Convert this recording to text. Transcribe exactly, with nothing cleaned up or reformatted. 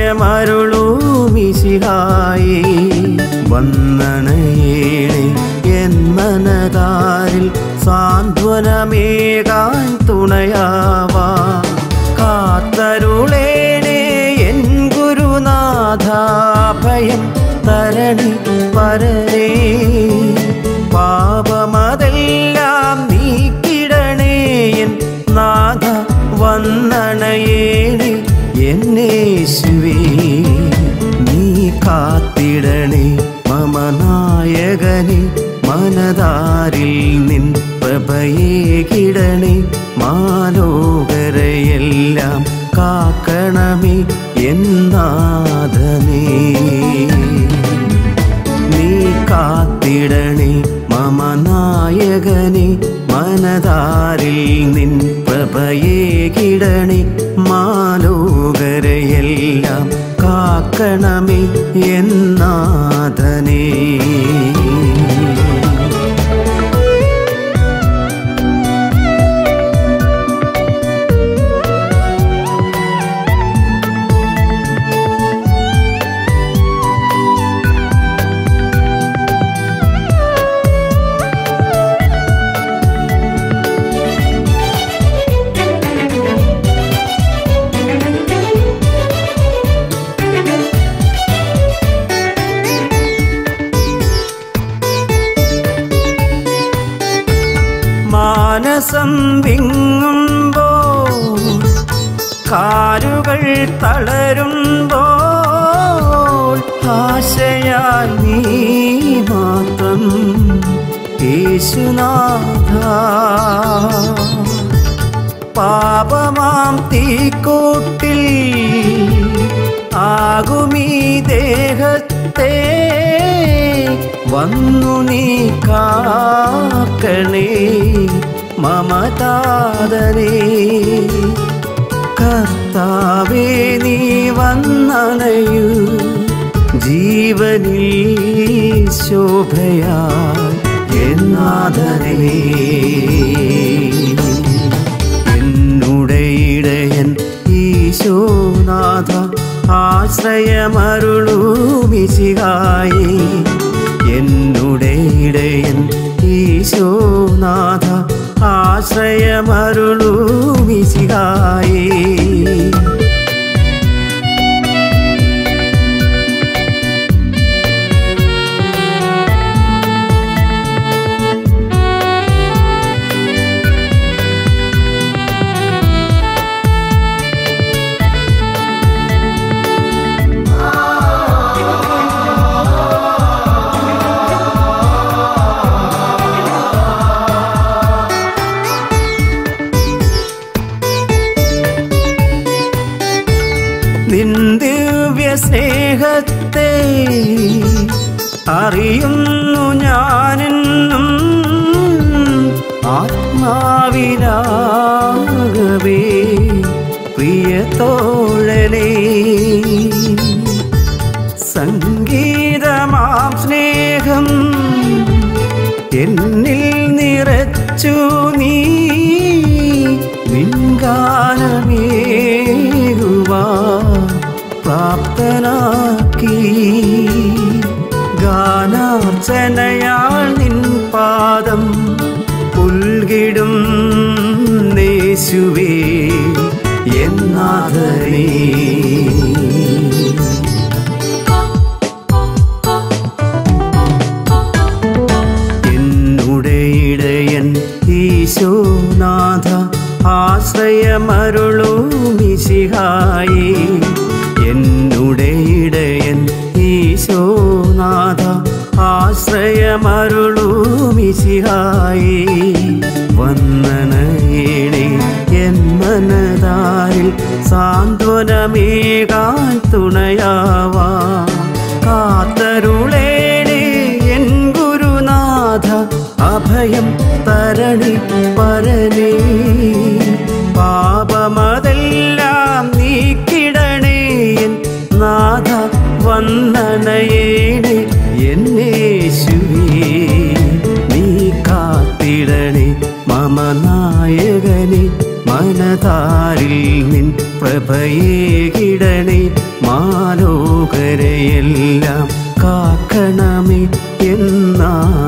ആശ്രയമരുളൂ മിശിഹായേ. വന്ദനയേണേ N മനതാരിൽ സാന്ത്വനമേകാൻ തുണയാവാ. കാത്തരുളേണേ N ഗുരുനാഥ, ഭയം തരണി പരനേ. പാപമതെല്ലാം നീക്കിടണേ N നാഥ, വന്ദനയേണേ എന്നേശുവേ. നീ കാത്തിടണേ മമ നായകനെ, മനതാരിൽ നിൻ പ്രഭയേകിടണേ. മാലോകരയെല്ലാം കാക്കണമേ എന്നാഥനേ. നീ കാത്തിടണേ മമ നായകനെ, മനതാരിൽ നിൻ പ്രഭയേകിടണേ. മാലോകരയെല്ലാം കാക്കണമേ എന്നാഥനേ. മാനസം വിങ്ങുമ്പോൾ, കാലുകൾ തളരുമ്പോൾ, ആശയാൽ നീ മാത്രം യേശുനാഥ. പാപമാം തീക്കൂട്ടിൽ ആകുമീ ദേഹത്തെ വന്നു നീ കാക്കണേ മമതാദരേ. കർത്താവേ നീ വന്നണയൂ ജീവനിൽ ശോഭയായി എന്നാഥനേ. എന്നുടെ ഇടയൻ ഈശോനാഥ, ആശ്രയമരുളൂ മിശിഹായേ. എന്നുടെ ഇടയൻ ഈശോനാഥ, ആശ്രയമരുളൂ മിശിഹായേ. നിൻ ദിവ്യ സ്നേഹത്തെ അറിയുന്നു ഞാനെന്നും, ആത്മാവിലാകവേ പ്രിയതോഴനേ. സംഗീതമാം സ്നേഹം എന്നിൽ നിറച്ചു നീ, നിൻഗാനമേകുവാ പ്രാപ്തനാക്കി. ഗാനാർച്ചനയാൽ നിൻ പാദം പുൽകിടും യേശുവേ എന്നാഥനേ. എന്നുടെ ഇടയൻ ഈശോനാഥ, ആശ്രയമരുളൂ മിശിഹായേ. എന്നുടെ ഇടയൻ ഈശോനാഥ, ആശ്രയമരുളൂ മിശിഹായേ. വന്ദനയേണേ എൻ മനതാരിൽ സാന്ത്വനമേകാൻ തുണയാവാ. കാത്തരുളേണേ എൻ ഗുരുനാഥ, അഭയം തരണി പരനേ. പാപമതെല്ലാം നീക്കിടണേ എൻ നാഥ, വന്ദനയേണേ എന്നേശുവേ. നീ കാത്തിടണേ മമ നായകനെ, മനതാരിൽ നിൻ പ്രഭയേകിടണേ. മാലോകരെയെല്ലാം കാക്കണമേ എന്നാ